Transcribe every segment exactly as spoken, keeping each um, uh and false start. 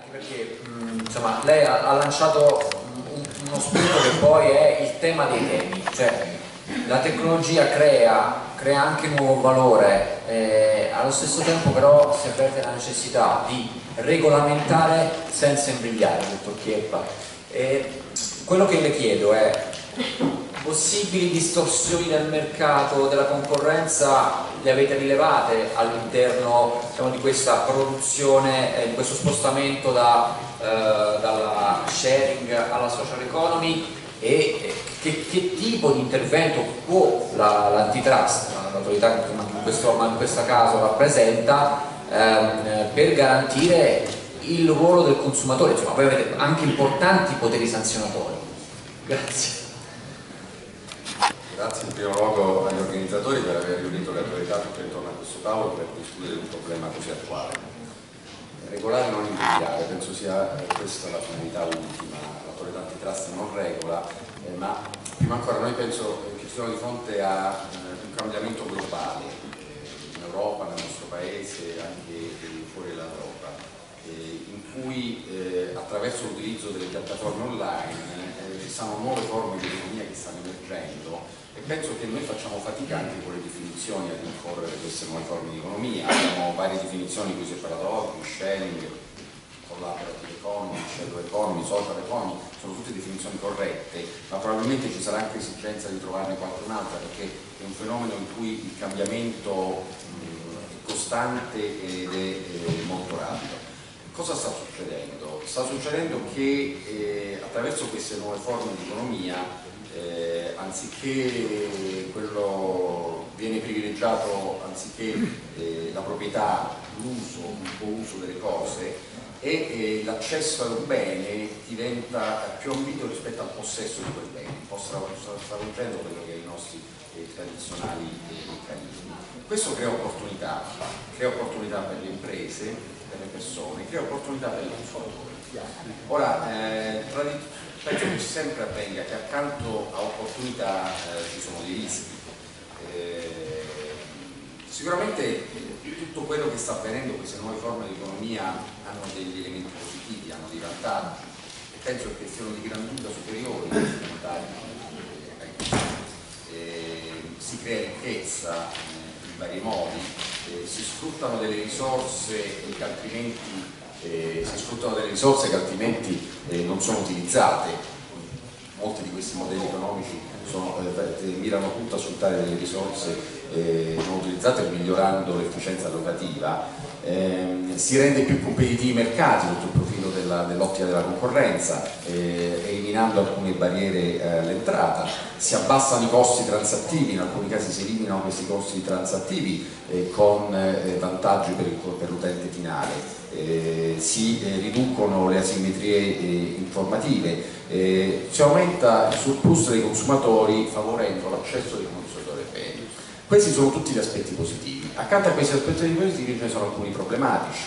anche perché mh, insomma, lei ha, ha lanciato un, uno spunto che poi è il tema dei temi, cioè la tecnologia crea, crea anche nuovo valore, eh, allo stesso tempo però si avverte la necessità di regolamentare senza imbrigliare, dottor Chieppa. E quello che le chiedo è: possibili distorsioni del mercato, della concorrenza, le avete rilevate all'interno, diciamo, di questa produzione, eh, di questo spostamento da, eh, dalla sharing alla social economy, e eh, che, che tipo di intervento può l'antitrust, la, l'autorità che in questo, in questo caso rappresenta, ehm, per garantire il ruolo del consumatore? Insomma, voi avete anche importanti poteri sanzionatori. Grazie. Grazie in primo luogo agli organizzatori per aver riunito le autorità tutte intorno a questo tavolo per discutere un problema così attuale. Regolare, non imbrigliare, penso sia questa la finalità ultima. L'autorità antitrust non regola, eh, ma prima ancora noi penso che siamo di fronte a eh, un cambiamento globale, eh, in Europa, nel nostro paese, anche fuori dall'Europa, eh, in cui eh, attraverso l'utilizzo delle piattaforme online eh, ci sono nuove forme di economia che stanno emergendo. E penso che noi facciamo fatica anche con le definizioni a rincorrere queste nuove forme di economia. Abbiamo varie definizioni di cui si è parlato oggi: sharing, collaborative economy, shadow economy, social economy, sono tutte definizioni corrette, ma probabilmente ci sarà anche esigenza di trovarne qualche un'altra, perché è un fenomeno in cui il cambiamento mh, è costante ed è, è molto rapido. Cosa sta succedendo? Sta succedendo che eh, attraverso queste nuove forme di economia Eh, anziché quello viene privilegiato, anziché eh, la proprietà, l'uso, il buon uso delle cose, e eh, l'accesso a un bene diventa più ambito rispetto al possesso di quel bene, un po' stravolgendo quello che è i nostri eh, tradizionali eh, meccanismi. Questo crea opportunità, crea opportunità per le imprese, per le persone, crea opportunità per i consumatori. Ora, eh, penso che sempre avvenga che accanto a opportunità eh, ci sono dei rischi. Eh, sicuramente eh, tutto quello che sta avvenendo, queste nuove forme di economia, hanno degli elementi positivi, hanno dei vantaggi, e penso che siano di gran lunga superiori ai vantaggi. Eh, si crea ricchezza eh, in vari modi, eh, si sfruttano delle risorse che altrimenti Eh, si sfruttano delle risorse che altrimenti eh, non sono utilizzate. Molti di questi modelli economici sono, eh, mirano tutto a sfruttare delle risorse eh, non utilizzate, migliorando l'efficienza lavorativa. Eh, si rende più competitivi i mercati sotto il profilo dell'ottica della concorrenza, eh, eliminando alcune barriere eh, all'entrata. Si abbassano i costi transattivi, in alcuni casi si eliminano questi costi transattivi eh, con eh, vantaggi per l'utente finale. Eh, si eh, riducono le asimmetrie eh, informative, eh, si aumenta il surplus dei consumatori favorendo l'accesso dei consumatori ai beni. Questi sono tutti gli aspetti positivi. Accanto a questi aspetti positivi ce ne sono alcuni problematici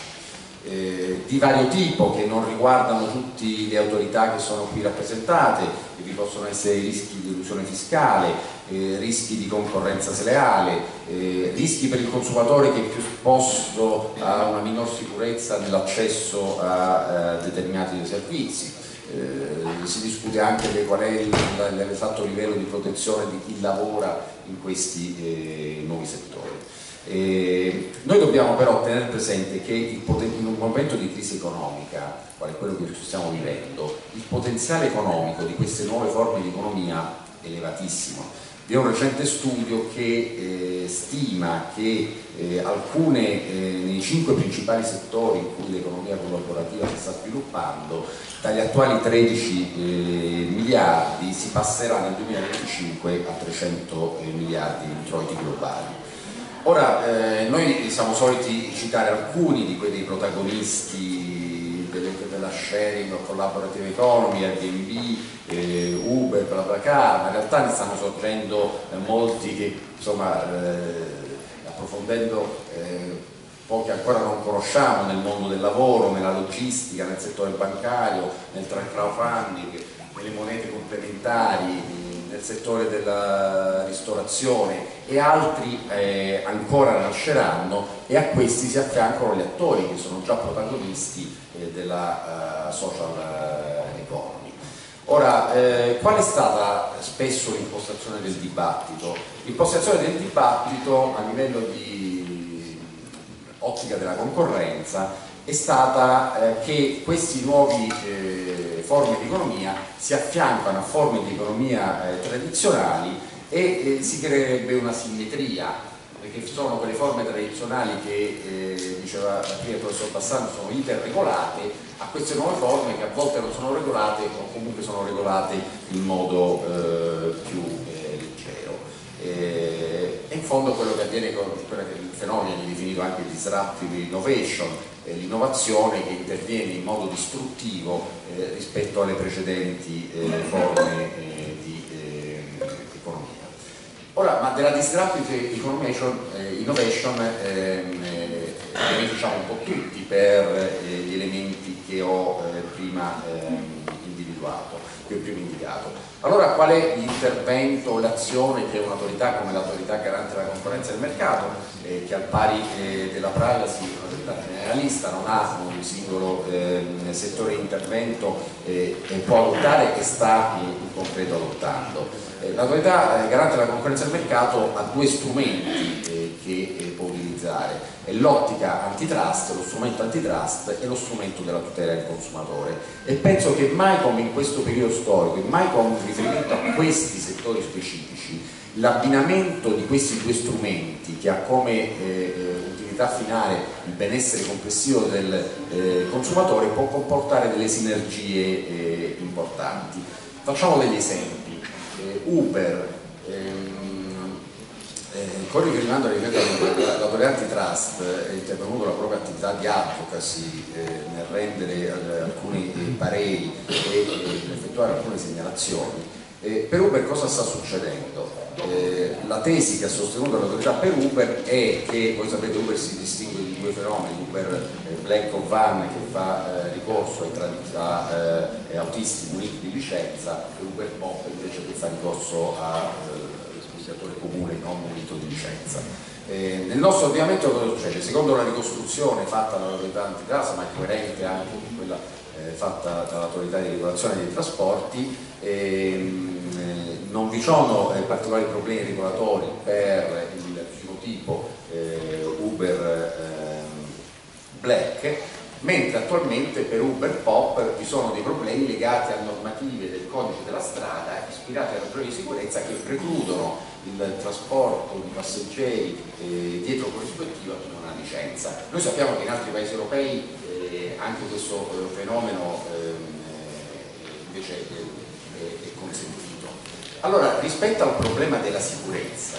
eh, di vario tipo, che non riguardano tutte le autorità che sono qui rappresentate. E vi possono essere rischi di elusione fiscale, Eh, rischi di concorrenza sleale, eh, rischi per il consumatore che è più esposto a una minor sicurezza nell'accesso a, a determinati servizi. Eh, si discute anche di qual è l'esatto livello di protezione di chi lavora in questi eh, nuovi settori. Eh, noi dobbiamo però tenere presente che il in un momento di crisi economica, quale quello che stiamo vivendo, il potenziale economico di queste nuove forme di economia è elevatissimo. Vi è un recente studio che eh, stima che eh, alcune, eh, nei cinque principali settori in cui l'economia collaborativa si sta sviluppando, dagli attuali tredici eh, miliardi si passerà nel duemilaventicinque a trecento eh, miliardi di introiti globali. Ora, eh, noi siamo soliti citare alcuni di quei protagonisti delle, della sharing o collaborative economy, Airbnb, eh, Uber, BlaBlaCar, ma in realtà ne stanno sorgendo eh, molti che, insomma, eh, approfondendo eh, pochi ancora non conosciamo nel mondo del lavoro, nella logistica, nel settore bancario, nel crowdfunding, nelle monete complementari, nel settore della ristorazione, e altri eh, ancora nasceranno, e a questi si affiancano gli attori che sono già protagonisti eh, del, della uh, social uh, economy. Ora, eh, qual è stata spesso l'impostazione del dibattito? L'impostazione del dibattito a livello di ottica della concorrenza è stata eh, che questi nuovi eh, forme di economia si affiancano a forme di economia eh, tradizionali e eh, si creerebbe una simmetria, perché sono quelle forme tradizionali che eh, diceva prima il professor Bassano sono iperregolate, a queste nuove forme che a volte non sono regolate o comunque sono regolate in modo eh, più eh, leggero. E in fondo quello che avviene con quello che il fenomeno viene definito anche disruptive innovation, eh, l'innovazione che interviene in modo distruttivo eh, rispetto alle precedenti eh, forme eh, di eh, economia. Ora, ma della disruptive innovation, eh, innovation ehm, eh, beneficiamo un po' tutti per eh, gli elementi che ho eh, prima ehm, individuato, che ho prima indicato. Allora, qual è l'intervento, l'azione che un'autorità come l'autorità garante della concorrenza del mercato, eh, che al pari eh, della privacy, un'autorità generalista, non ha un singolo eh, settore di intervento eh, e può adottare e sta in, in concreto adottando? Eh, l'autorità eh, garante della concorrenza del mercato ha due strumenti eh, che eh, può utilizzare, è l'ottica antitrust, lo strumento antitrust e lo strumento della tutela del consumatore, e penso che mai come in questo periodo storico e mai con riferimento a questi settori specifici l'abbinamento di questi due strumenti, che ha come eh, utilità finale il benessere complessivo del eh, consumatore, può comportare delle sinergie eh, importanti. Facciamo degli esempi. eh, Uber, ehm, eh, con riferimento all'autorità antitrust, è intervenuto la propria attività di advocacy eh, nel rendere eh, alcuni eh, pareri e eh, effettuare alcune segnalazioni. Eh, per Uber cosa sta succedendo? Eh, la tesi che ha sostenuto l'autorità per Uber è che, voi sapete, Uber si distingue di due fenomeni: Uber eh, Black o Van, che fa eh, ricorso ai tra, eh, autisti muniti di licenza, e Uber Pop invece che fa ricorso a l'amministratore eh, comune non munito di licenza. Eh, nel nostro ordinamento cosa succede? Secondo la ricostruzione fatta dall'autorità antitrust, ma è coerente anche con quella eh, fatta dall'autorità di regolazione dei trasporti, ehm, non vi sono eh, particolari problemi regolatori per il primo tipo eh, Uber eh, Black, mentre attualmente per Uber Pop vi sono dei problemi legati a normative del codice della strada ispirate a ragioni di sicurezza che precludono il trasporto di passeggeri eh, dietro corrispettiva con una licenza. Noi sappiamo che in altri paesi europei eh, anche questo eh, fenomeno eh, invece è, è consentito. Allora, rispetto al problema della sicurezza,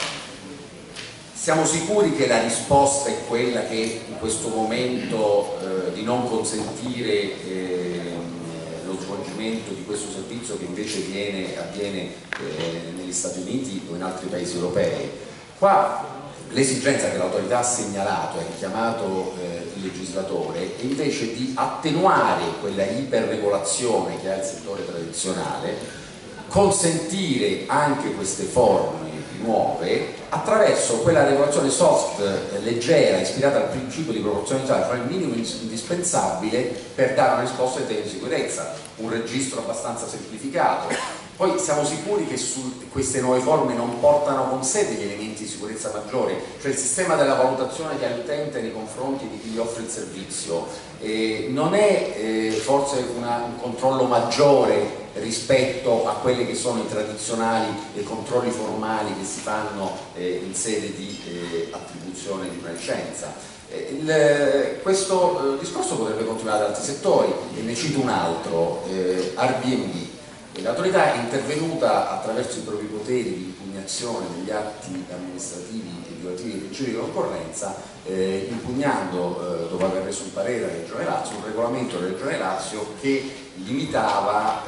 siamo sicuri che la risposta è quella che in questo momento eh, di non consentire eh, lo svolgimento di questo servizio che invece viene, avviene eh, negli Stati Uniti o in altri paesi europei? Qua l'esigenza che l'autorità ha segnalato e ha chiamato eh, il legislatore è invece di attenuare quella iperregolazione che ha il settore tradizionale, consentire anche queste forme nuove attraverso quella regolazione soft eh, leggera, ispirata al principio di proporzionalità, cioè il minimo indispensabile per dare una risposta in termini di sicurezza, un registro abbastanza semplificato. Poi siamo sicuri che su queste nuove forme non portano con sé degli elementi di sicurezza maggiori, cioè il sistema della valutazione che ha l'utente nei confronti di chi gli offre il servizio eh, non è eh, forse una, un controllo maggiore rispetto a quelli che sono i tradizionali e controlli formali che si fanno eh, in sede di eh, attribuzione di una licenza. Eh, il, questo eh, discorso potrebbe continuare ad altri settori, e ne cito un altro, eh, Airbnb. L'autorità è intervenuta attraverso i propri poteri di impugnazione degli atti amministrativi e violativi dei principi di concorrenza, eh, impugnando, eh, dopo aver reso un parere alla Regione Lazio, un regolamento della Regione Lazio che limitava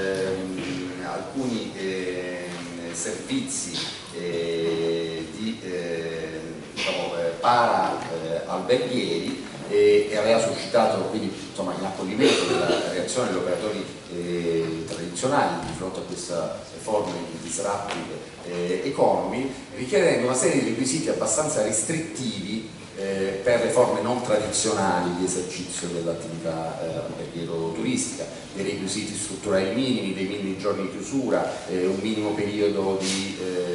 ehm, alcuni eh, servizi eh, di eh, diciamo, eh, para eh, alberghieri e, e aveva suscitato quindi insomma in accoglimento della reazione degli operatori eh, tradizionali di fronte a questa forma di disruptive eh, economy, richiedendo una serie di requisiti abbastanza restrittivi eh, per le forme non tradizionali di esercizio dell'attività eh, alberghiera turistica, dei requisiti strutturali minimi, dei minimi giorni di chiusura, eh, un minimo periodo di eh,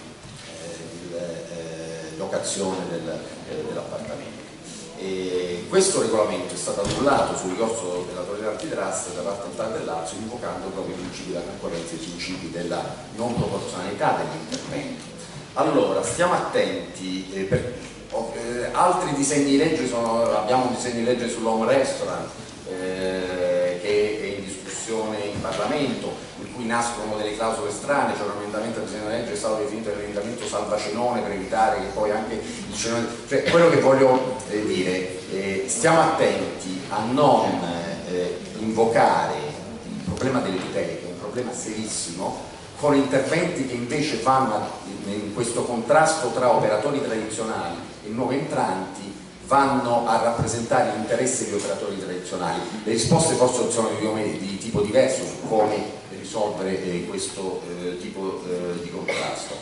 eh, locazione del, eh, dell'appartamento. E questo regolamento è stato annullato sul ricorso dell'autorità antitrust da parte del TAR del Lazio, invocando proprio i principi della concorrenza e i principi della non proporzionalità degli interventi. Allora, stiamo attenti, eh, per, eh, altri disegni di legge sono, abbiamo un disegno di legge sull'home restaurant eh, che è in discussione in Parlamento, in cui nascono delle clausole strane. C'è un emendamento al disegno di legge che è stato definito l'emendamento salvacenone per evitare che poi anche il cenone, cioè quello che voglio eh, dire, eh, stiamo attenti a non eh, invocare il problema delle tutele, che è un problema serissimo, con interventi che invece vanno in questo contrasto tra operatori tradizionali e nuovi entranti, vanno a rappresentare l'interesse degli operatori tradizionali. Le risposte forse sono di, di tipo diverso su come risolvere eh, questo eh, tipo eh, di contrasto.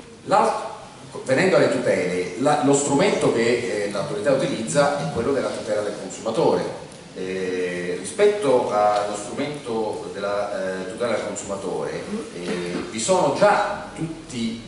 Venendo alle tutele, la, lo strumento che eh, l'autorità utilizza è quello della tutela del consumatore. Eh, rispetto allo strumento della eh, tutela del consumatore eh, vi sono già tutte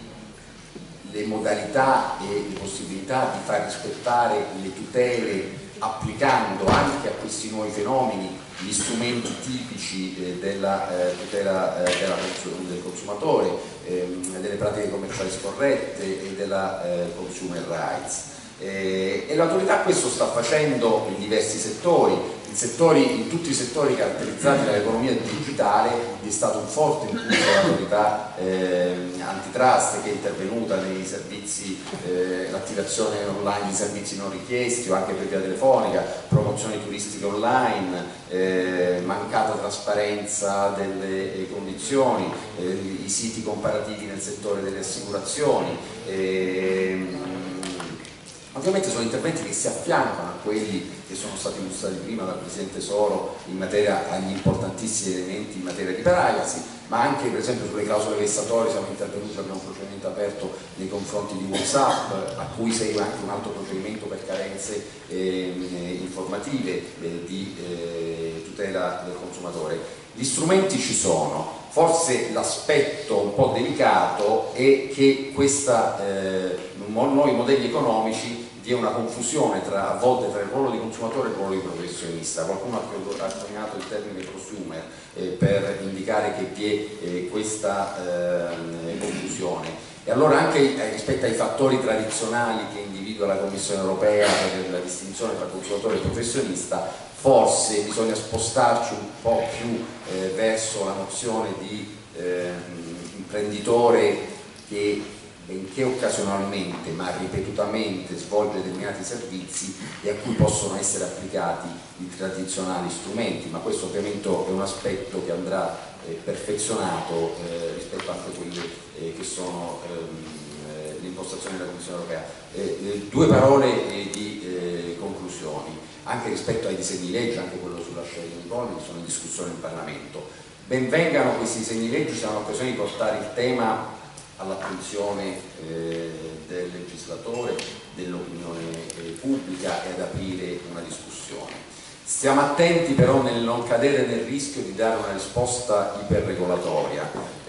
le modalità e le possibilità di far rispettare le tutele, applicando anche a questi nuovi fenomeni gli strumenti tipici eh, della eh, tutela eh, della consum del consumatore, ehm, delle pratiche commerciali scorrette e della eh, consumer rights. Eh, e l'autorità questo sta facendo in diversi settori, in, settori, in tutti i settori caratterizzati dall'economia digitale. Vi è stato un forte impulso dell'autorità eh, antitrust, che è intervenuta nei servizi, eh, l'attivazione online di servizi non richiesti o anche per via telefonica, promozioni turistiche online, eh, mancata trasparenza delle eh, condizioni, eh, i siti comparativi nel settore delle assicurazioni. Eh, Ovviamente sono interventi che si affiancano a quelli che sono stati illustrati prima dal Presidente Soro in materia agli importantissimi elementi in materia di privacy, ma anche per esempio sulle clausole vessatorie siamo intervenuti, abbiamo un procedimento aperto nei confronti di WhatsApp, a cui segue anche un altro procedimento per carenze eh, informative eh, di eh, tutela del consumatore. Gli strumenti ci sono, forse l'aspetto un po' delicato è che questa, eh, nuovi modelli economici vi è una confusione tra, a volte tra il ruolo di consumatore e il ruolo di professionista. Qualcuno ha coniato il termine prosumer eh, per indicare che vi è eh, questa eh, confusione. E allora anche eh, rispetto ai fattori tradizionali che individua la Commissione Europea per la distinzione tra consumatore e professionista, forse bisogna spostarci un po' più eh, verso la nozione di eh, imprenditore che, benché occasionalmente ma ripetutamente svolge determinati servizi e a cui possono essere applicati i tradizionali strumenti, ma questo ovviamente è un aspetto che andrà eh, perfezionato eh, rispetto anche a quelle eh, che sono ehm, l'impostazione della Commissione Europea. Eh, eh, due parole eh, di eh, conclusioni, anche rispetto ai disegni di legge, anche quello sulla sharing economy, che sono in discussione in Parlamento. Benvengano questi disegni di legge, siamo un'occasione di portare il tema all'attenzione eh, del legislatore, dell'opinione eh, pubblica e ad aprire una discussione. Stiamo attenti però nel non cadere nel rischio di dare una risposta iperregolatoria.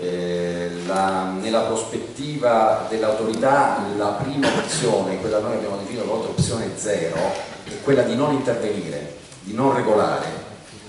Eh, la, nella prospettiva dell'autorità la prima opzione, quella che noi abbiamo definito l'opzione zero, è quella di non intervenire, di non regolare.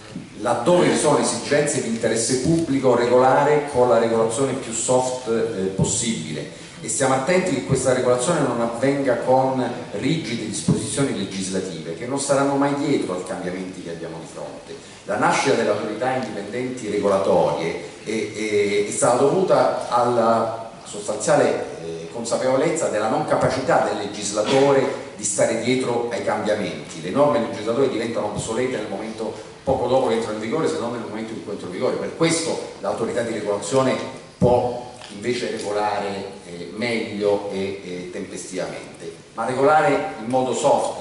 Laddove vi sono esigenze di interesse pubblico, regolare con la regolazione più soft eh, possibile, e stiamo attenti che questa regolazione non avvenga con rigide disposizioni legislative che non saranno mai dietro ai cambiamenti che abbiamo di fronte. La nascita delle autorità indipendenti regolatorie è, è, è stata dovuta alla sostanziale eh, consapevolezza della non capacità del legislatore di stare dietro ai cambiamenti. Le norme legislative diventano obsolete nel momento poco dopo che entrano in vigore, se non nel momento in cui entrano in vigore. Per questo l'autorità di regolazione può invece regolare eh, meglio e eh, tempestivamente, ma regolare in modo soft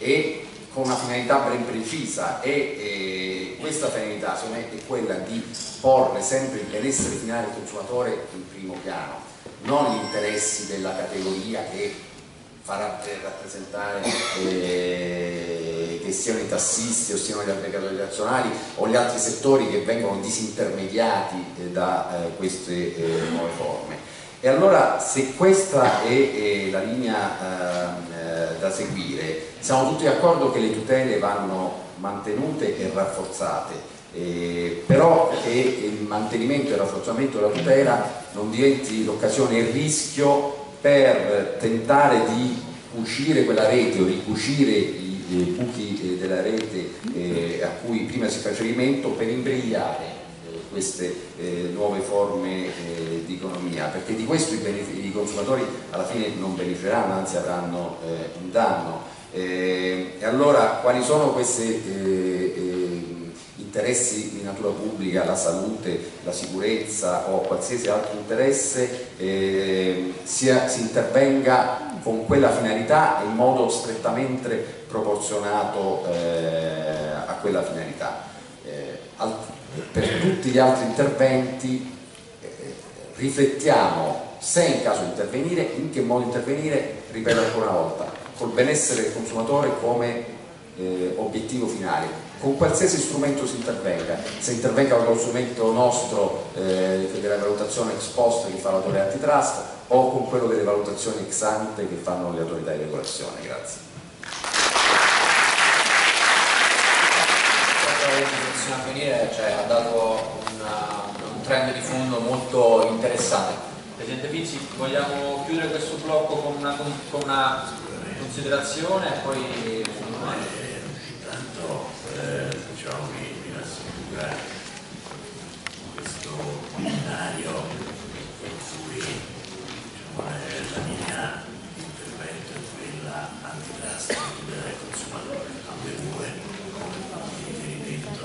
e con una finalità ben precisa, e eh, questa finalità secondo me è quella di porre sempre il benessere finale del consumatore in primo piano, non gli interessi della categoria che farà rappresentare eh, che che siano i tassisti o siano gli aggregatori nazionali o gli altri settori che vengono disintermediati eh, da eh, queste eh, nuove forme. E allora, se questa è, è la linea eh, da seguire, siamo tutti d'accordo che le tutele vanno mantenute e rafforzate. Eh, però che il mantenimento e il rafforzamento della tutela non diventi l'occasione e il rischio per tentare di cucire quella rete o ricucire i, i buchi eh, della rete eh, a cui prima si fa riferimento, per imbrigliare eh, queste eh, nuove forme eh, di economia, perché di questo i, i consumatori alla fine non beneficeranno, anzi avranno eh, un danno. Eh, e allora quali sono questi eh, eh, interessi di natura pubblica, la salute, la sicurezza o qualsiasi altro interesse, eh, sia, si intervenga con quella finalità in modo strettamente proporzionato eh, a quella finalità. Eh, al, per tutti gli altri interventi eh, riflettiamo se in caso di intervenire, in che modo intervenire, ripeto ancora una volta, col benessere del consumatore come eh, obiettivo finale, con qualsiasi strumento si intervenga, se intervenga con lo strumento nostro eh, della valutazione ex post che fa l'autorità antitrust o con quello delle valutazioni ex ante che fanno le autorità di regolazione. Grazie. La venire, cioè, ha dato una, un trend di fondo molto interessante. Presidente Pizzi, vogliamo chiudere questo blocco con una, con una considerazione e poi... Intanto eh, diciamo, mi, mi rassicura questo binario in cui diciamo, la linea di intervento è quella antitrust e tutela del consumatore, ambedue di riferimento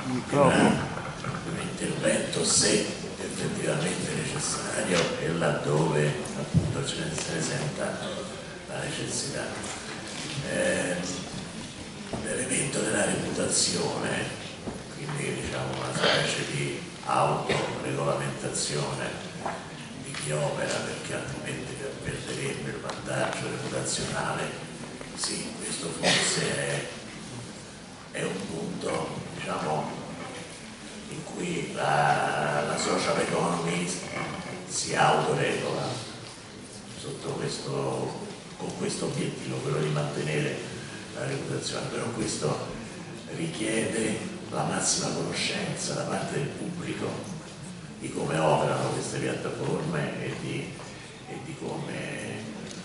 un intervento se effettivamente necessario e laddove appunto ce ne si presenta la necessità. Eh, L'elemento della reputazione, quindi diciamo una specie di autoregolamentazione di chi opera, perché altrimenti perderebbe il vantaggio reputazionale, sì, questo forse è, è un punto diciamo, in cui la, la social economy si autoregola sotto questo, con questo obiettivo, quello di mantenere la reputazione, però questo richiede la massima conoscenza da parte del pubblico di come operano queste piattaforme e di, e di come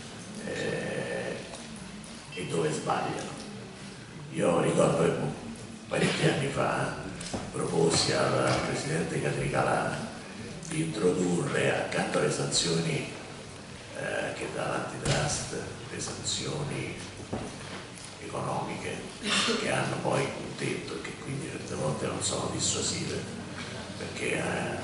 eh, e dove sbagliano. Io ricordo che parecchi anni fa proposi al Presidente Catricalà di introdurre accanto alle sanzioni eh, che dà l'antitrust, le sanzioni economiche che hanno poi un tetto e che quindi certe volte non sono dissuasive, perché eh,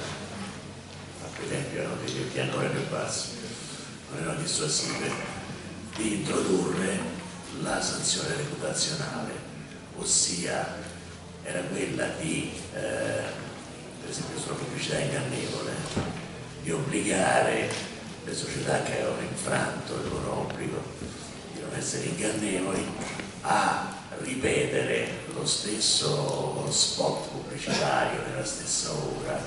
a quei tempi erano dei tetti ancora più bassi, non erano dissuasive, di introdurre la sanzione reputazionale, ossia era quella di, eh, per esempio sulla pubblicità ingannevole, di obbligare le società che avevano infranto il loro obbligo di non essere ingannevoli a ripetere lo stesso spot pubblicitario nella stessa ora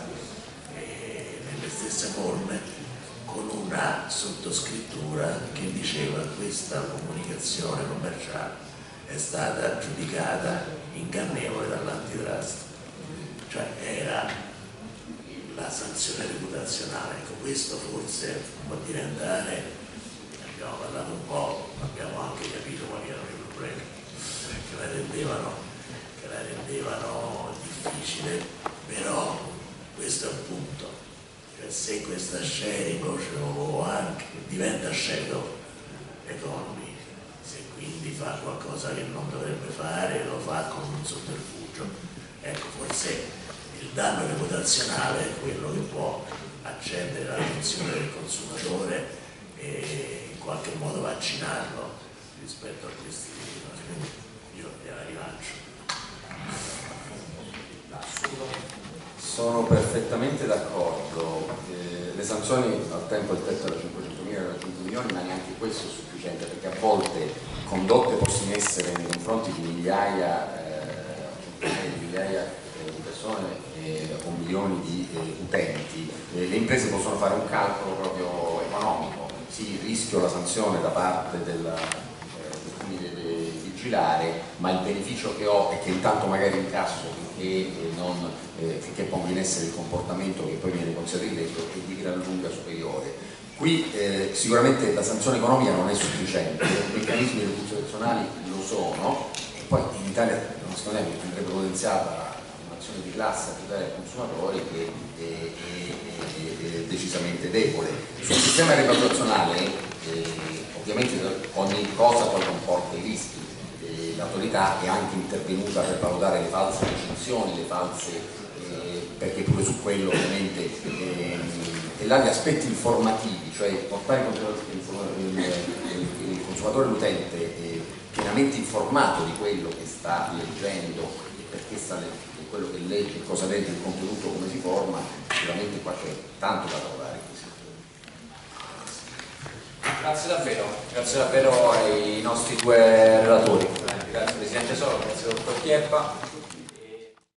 e nelle stesse forme con una sottoscrittura che diceva questa comunicazione commerciale è stata giudicata ingannevole dall'antitrust, cioè era la sanzione reputazionale. Ecco, questo forse può diventare, abbiamo parlato un po', abbiamo anche capito quali erano i problemi che la rendevano, che la rendevano difficile, però questo è un punto, cioè se questa sharing o anche diventa shadow economy, se quindi fa qualcosa che non dovrebbe fare, lo fa con un sotterfugio, ecco forse il danno reputazionale è quello che può accendere l'attenzione del consumatore e in qualche modo vaccinarlo rispetto a questi cose, quindi io gliela rilancio. Sono perfettamente d'accordo, eh, le sanzioni al tempo il tetto era cinquecentomila venire a raggiunti milioni, ma neanche questo è sufficiente, perché a volte condotte poste in essere nei confronti di migliaia, eh, di, migliaia eh, di persone eh, o milioni di eh, utenti, eh, le imprese possono fare un calcolo proprio economico, sì, rischio la sanzione da parte della, eh, di cui deve vigilare, ma il beneficio che ho è che intanto magari incasso finché, eh, non, eh, finché pongo in essere il comportamento che poi viene considerato illecito è di gran lunga superiore. Qui eh, sicuramente la sanzione economica non è sufficiente, i meccanismi reputazionali lo sono, e poi in Italia secondo me andrebbe potenziata un'azione di classe a tutela dei consumatori che è, è, è, è decisamente debole. Sul sistema reputazionale eh, ovviamente ogni cosa poi comporta i rischi, eh, l'autorità è anche intervenuta per valutare le false recensioni, le false, eh, perché pure su quello ovviamente eh, e là gli aspetti informativi, cioè portare il, il, il consumatore, l'utente eh, pienamente informato di quello che sta leggendo e perché sta leggendo, quello che legge, cosa legge, il contenuto, come si forma, sicuramente qua c'è tanto da lavorare. Grazie davvero, grazie davvero ai nostri due relatori, grazie Presidente Solo, grazie Dottor Chieppa.